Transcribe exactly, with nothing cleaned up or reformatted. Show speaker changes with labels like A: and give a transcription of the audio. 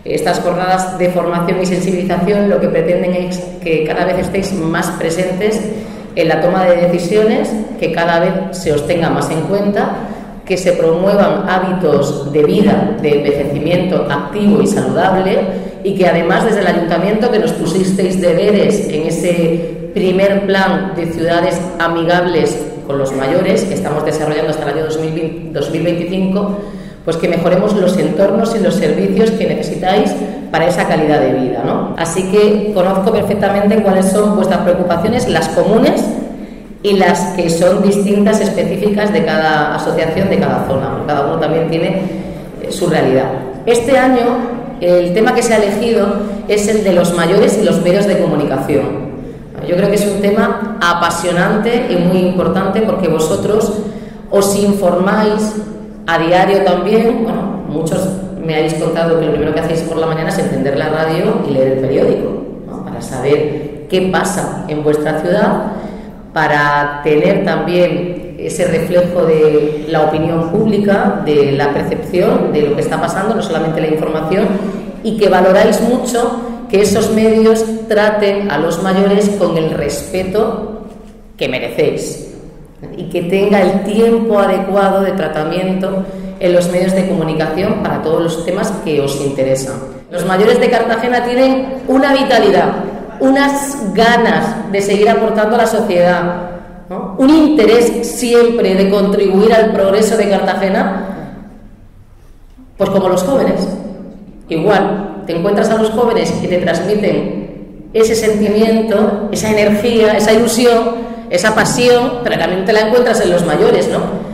A: Estas jornadas de formación y sensibilización lo que pretenden es que cada vez estéis más presentes en la toma de decisiones, que cada vez se os tenga más en cuenta, que se promuevan hábitos de vida, de envejecimiento activo y saludable, y que además desde el Ayuntamiento, que nos pusisteis deberes en ese primer plan de ciudades amigables con los mayores, que estamos desarrollando hasta el año dos mil veinticinco, pues que mejoremos los entornos y los servicios que necesitáis para esa calidad de vida, ¿no? Así que conozco perfectamente cuáles son vuestras preocupaciones, las comunes y las que son distintas, específicas de cada asociación, de cada zona. Cada uno también tiene su realidad. Este año el tema que se ha elegido es el de los mayores y los medios de comunicación. Yo creo que es un tema apasionante y muy importante porque vosotros os informáis a diario también. Bueno, muchos me habéis contado que lo primero que hacéis por la mañana es encender la radio y leer el periódico, ¿no? Para saber qué pasa en vuestra ciudad, para tener también ese reflejo de la opinión pública, de la percepción de lo que está pasando, no solamente la información, y que valoráis mucho que esos medios traten a los mayores con el respeto que merecéis y que tenga el tiempo adecuado de tratamiento en los medios de comunicación para todos los temas que os interesan. Los mayores de Cartagena tienen una vitalidad, unas ganas de seguir aportando a la sociedad, ¿no? Un interés siempre de contribuir al progreso de Cartagena, pues como los jóvenes. Igual, te encuentras a los jóvenes que te transmiten ese sentimiento, esa energía, esa ilusión, esa pasión, pero también te la encuentras en los mayores, ¿no?